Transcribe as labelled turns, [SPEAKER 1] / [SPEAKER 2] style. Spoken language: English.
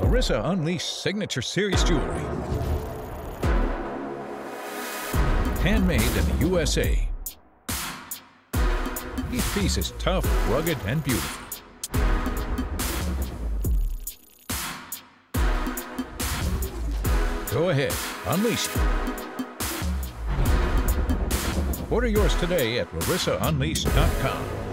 [SPEAKER 1] Larissa Unleashed Signature Series Jewelry. Handmade in the USA. Each piece is tough, rugged, and beautiful. Go ahead, unleash it. Order yours today at larissaunleashed.com.